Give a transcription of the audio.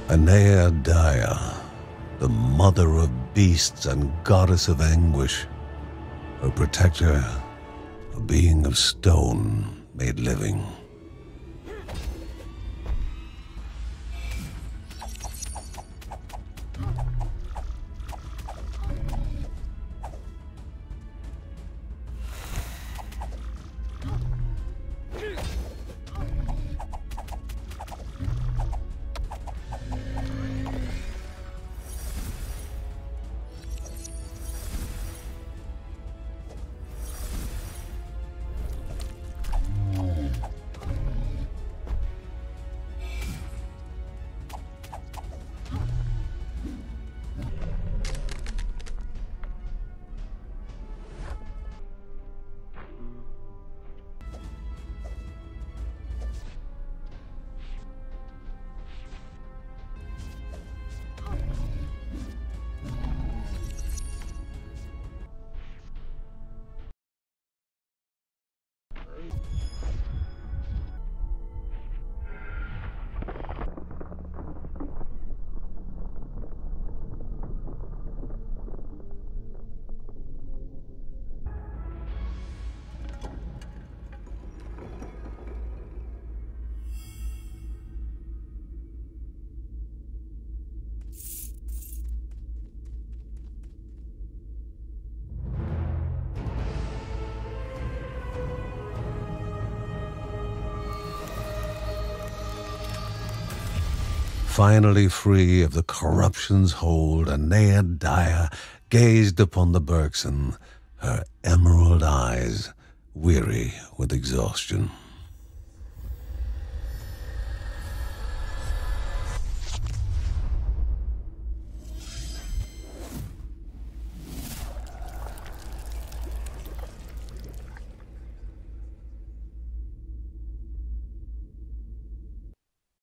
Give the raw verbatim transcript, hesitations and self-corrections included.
Aeneadaia, the mother of beasts and goddess of anguish, her protector, a being of stone made living. Finally free of the corruption's hold, Aeneadaia gazed upon the Bergson, her emerald eyes weary with exhaustion.